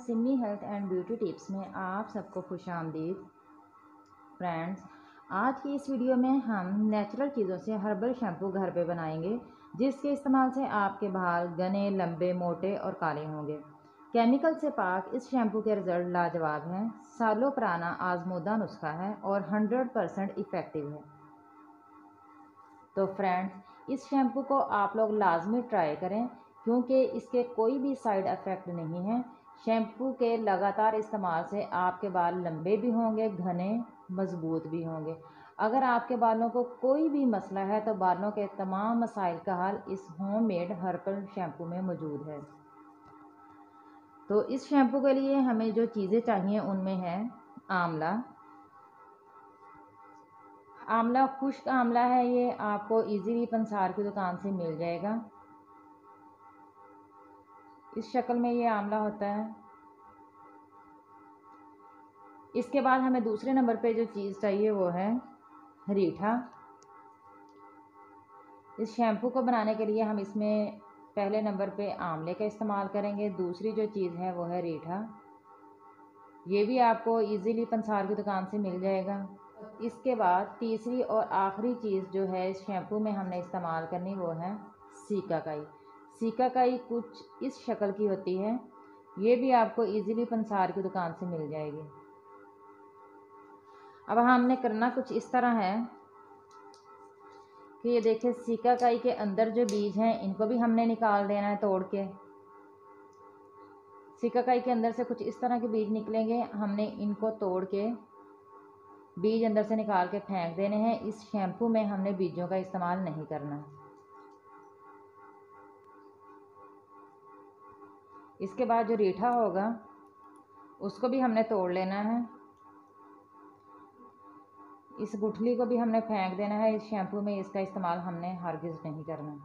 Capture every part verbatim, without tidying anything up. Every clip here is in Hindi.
Simi health and beauty tips में आप सबको खुश आमदीद। फ्रेंड्स, आज की इस वीडियो में हम नेचुरल चीज़ों से हर्बल शैम्पू घर पे बनाएंगे, जिसके इस्तेमाल से आपके बाल घने, लंबे, मोटे और काले होंगे। केमिकल से पाक इस शैम्पू के रिजल्ट लाजवाब हैं। सालों पुराना आजमूदा नुस्खा है और हंड्रेड परसेंट इफ़ेक्टिव है। तो फ्रेंड्स, इस शैम्पू को आप लोग लाजमी ट्राई करें, क्योंकि इसके कोई भी साइड इफ़ेक्ट नहीं है। शैम्पू के लगातार इस्तेमाल से आपके बाल लंबे भी होंगे, घने, मजबूत भी होंगे। अगर आपके बालों को कोई भी मसला है तो बालों के तमाम मसाइल का हल इस होममेड हर्बल शैम्पू में मौजूद है। तो इस शैम्पू के लिए हमें जो चीज़ें चाहिए उनमें है आंवला। आंवला खुश्क आंवला है, ये आपको इजीली पंसार की दुकान से मिल जाएगा। इस शक्ल में ये आंवला होता है। इसके बाद हमें दूसरे नंबर पे जो चीज़ चाहिए वो है रीठा। इस शैम्पू को बनाने के लिए हम इसमें पहले नंबर पे आंवले का इस्तेमाल करेंगे। दूसरी जो चीज़ है वो है रीठा। ये भी आपको इजीली पंसार की दुकान से मिल जाएगा। इसके बाद तीसरी और आखिरी चीज़ जो है इस शैम्पू में हमने इस्तेमाल करनी वो है सीकाकाई। सीकाकाई कुछ इस शक्ल की होती है, ये भी आपको इजीली पंसार की दुकान से मिल जाएगी। अब हमने करना कुछ इस तरह है कि ये देखिए, सीकाकाई के अंदर जो बीज हैं इनको भी हमने निकाल देना है तोड़ के। सीकाकाई के अंदर से कुछ इस तरह के बीज निकलेंगे, हमने इनको तोड़ के बीज अंदर से निकाल के फेंक देने हैं। इस शैम्पू में हमने बीजों का इस्तेमाल नहीं करना। इसके बाद जो रीठा होगा उसको भी हमने तोड़ लेना है। इस गुठली को भी हमने फेंक देना है। इस शैम्पू में इसका इस्तेमाल हमने हरगिज़ नहीं करना।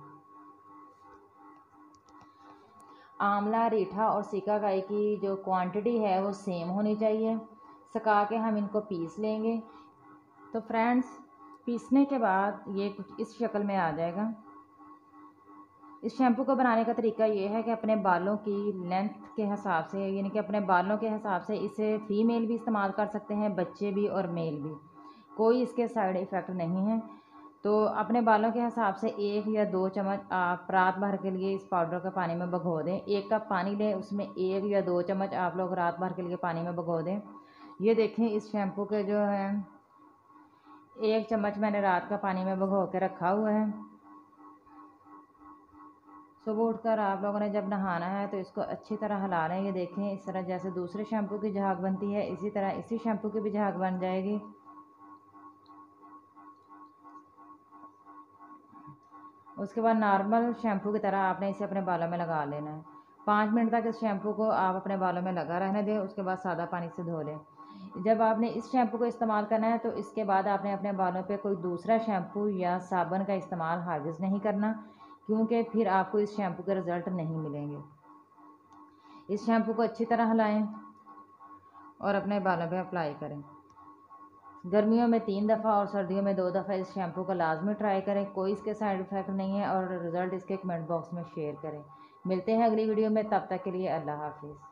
आंवला, रीठा और सीकाकाई की जो क्वांटिटी है वो सेम होनी चाहिए। सुखा के हम इनको पीस लेंगे। तो फ्रेंड्स, पीसने के बाद ये कुछ इस शक्ल में आ जाएगा। इस शैम्पू को बनाने का तरीका ये है कि अपने बालों की लेंथ के हिसाब से, यानी कि अपने बालों के हिसाब से इसे फीमेल भी इस्तेमाल कर सकते हैं, बच्चे भी और मेल भी। कोई इसके साइड इफ़ेक्ट नहीं है। तो अपने बालों के हिसाब से एक या दो चम्मच आप रात भर के लिए इस पाउडर को पानी में भिगो दें। एक कप पानी लें, उसमें एक या दो चम्मच आप लोग रात भर के लिए पानी में भिगो दें। ये देखें, इस शैम्पू के जो है एक चम्मच मैंने रात का पानी में भिगो के रखा हुआ है। सुबह उठकर आप लोगों ने जब नहाना है तो इसको अच्छी तरह हिला लें। ये देखें, इस तरह जैसे दूसरे शैम्पू की झाग बनती है, इसी तरह इसी शैम्पू की भी झाग बन जाएगी। उसके बाद नॉर्मल शैम्पू की तरह आपने इसे अपने बालों में लगा लेना है। पाँच मिनट तक इस शैम्पू को आप अपने बालों में लगा रहने दें। उसके बाद सादा पानी से धो लें। जब आपने इस शैम्पू को इस्तेमाल करना है तो इसके बाद आपने अपने बालों पे कोई दूसरा शैम्पू या साबुन का इस्तेमाल हरगिज़ नहीं करना, क्योंकि फिर आपको इस शैम्पू के रिज़ल्ट नहीं मिलेंगे। इस शैम्पू को अच्छी तरह हिलाएं और अपने बालों पे अप्लाई करें। गर्मियों में तीन दफ़ा और सर्दियों में दो दफ़ा इस शैम्पू को लाजमी ट्राई करें। कोई इसके साइड इफ़ेक्ट नहीं है और रिज़ल्ट इसके कमेंट बॉक्स में शेयर करें। मिलते हैं अगली वीडियो में, तब तक के लिए अल्लाह हाफिज़।